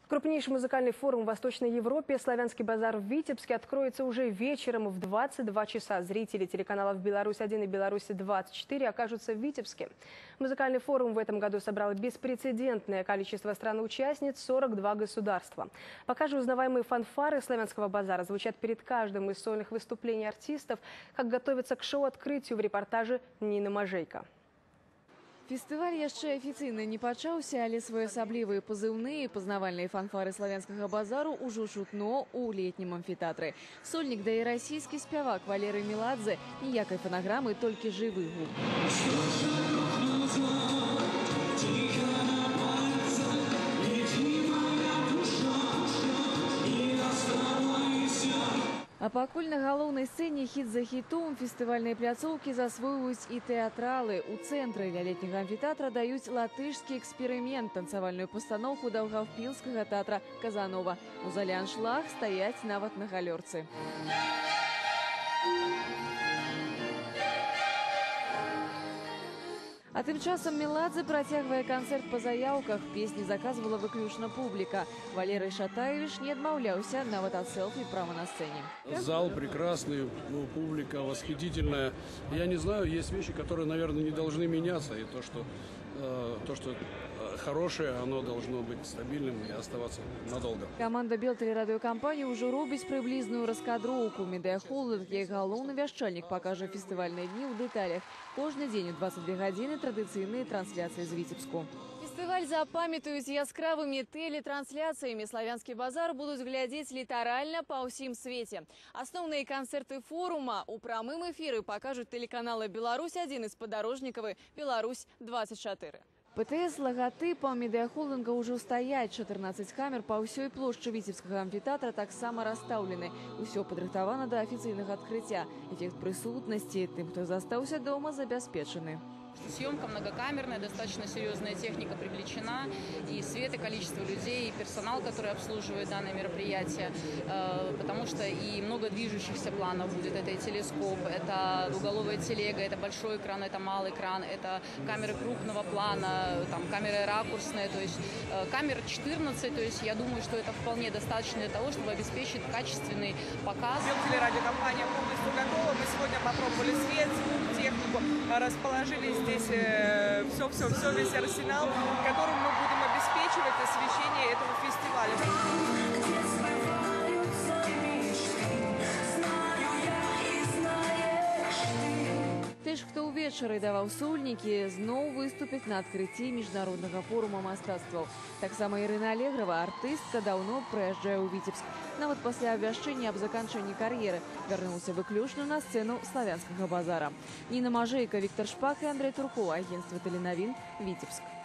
Крупнейший музыкальный форум в Восточной Европе «Славянский базар» в Витебске откроется уже вечером в 22 часа. Зрители телеканалов «Беларусь-1» и «Беларусь-24» окажутся в Витебске. Музыкальный форум в этом году собрал беспрецедентное количество стран-участниц – 42 государства. Пока же узнаваемые фанфары «Славянского базара» звучат перед каждым из сольных выступлений артистов, как готовятся к шоу-открытию в репортаже Нины Мажейко. Фестываль яшчэ афіцыйна не пачаўся, але своеасаблівыя пазыўныя і пазнавальныя фанфары славянскага базару ўжо чутно ў летнім амфітэатры. Сольнік дае расійскі спявак Валерый Меладзе, ніякай фанаграмы, толькі жывы гук. А пакуль на галоўнай сцэне хіт за хітом фестывальныя пляцоўкі засвойваюць і тэатралы. У цэнтры для летняга амфітэатра даюць латышскі эксперымент, танцавальную пастаноўку даўгавпілскага тэатра Казанова. У зале аншлаг стаяць нават на галёрцы. А тым часам Меладзе працягвае канцэрт па заяўках. Песні заказвала выключна публіка. Валерий Шатаевич не адмаўляўся нават ад селфи прямо на сцене. Зал прекрасный, публика восхитительная. Я не знаю, есть вещи, которые, наверное, не должны меняться. И то, что хорошее, оно должно быть стабильным и оставаться надолго. Команда Белтелерадиокомпании уже робіць прыблізную раскадроўку. Медиахолл, як галоўны вяшчальнік, покажа фестывальные дни в деталях. Кожны день у 22 гадзіны традыцыйныя трансляции з Витебску. Фестываль запамятаюць яскравымі тэлетрансляцыямі. Славянскі базар будуць глядзець літаральна па ўсім свеце. Асноўныя канцэрты форума у прамым эфіры пакажуць тэлеканалы «Беларусь-1» і спадарожнікавы «Беларусь-24». ПТС лагатыпам медыахолдинга ўжо стаяць. 14 камер па ўсёй плошчы Витебскага амфітэатра таксама расстаўлены. Усё падрыхтавана да афіцыйнага адкрыцця. Эффект прысутнасці тым, хто застаўся дома, забяспечаны. Съемка многокамерная, достаточно серьезная техника привлечена, и свет, и количество людей, и персонал, который обслуживает данное мероприятие, потому что и много движущихся планов будет. Это и телескоп, это уголовая телега, это большой экран, это малый экран, это камеры крупного плана, там камеры ракурсные, то есть камер 14, то есть я думаю, что это вполне достаточно для того, чтобы обеспечить качественный показ. Телерадиокомпания полностью готова, мы сегодня попробовали свет, технику, расположили здесь весь арсенал, которым мы будем обеспечивать освещение этого фестиваля. Тых, хто ўвечары даваў сольнікі, зноў выступіць на адкрыцці міжнароднага форума мастацтваў. Таксама Ірына Алегрова, артыстка, даўно прыязджае ў Витебск. Нават пасля абвяшчэння аб заканчэнні кар'еры вярнуўся выключна на сцэну славянскага базара. Нина Мажейко, Виктор Шпак и Андрей Турко. Агентство теленовин, Витебск.